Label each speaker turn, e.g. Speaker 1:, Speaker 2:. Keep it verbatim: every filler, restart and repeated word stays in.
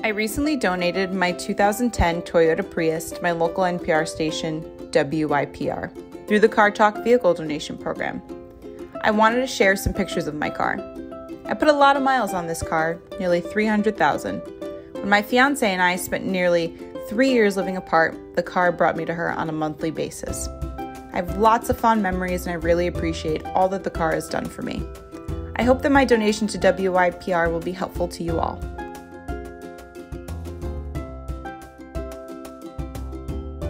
Speaker 1: I recently donated my two thousand ten Toyota Prius to my local N P R station, W Y P R, through the Car Talk Vehicle Donation Program. I wanted to share some pictures of my car. I put a lot of miles on this car, nearly three hundred thousand. When my fiance and I spent nearly three years living apart, the car brought me to her on a monthly basis. I have lots of fond memories and I really appreciate all that the car has done for me. I hope that my donation to W Y P R will be helpful to you all.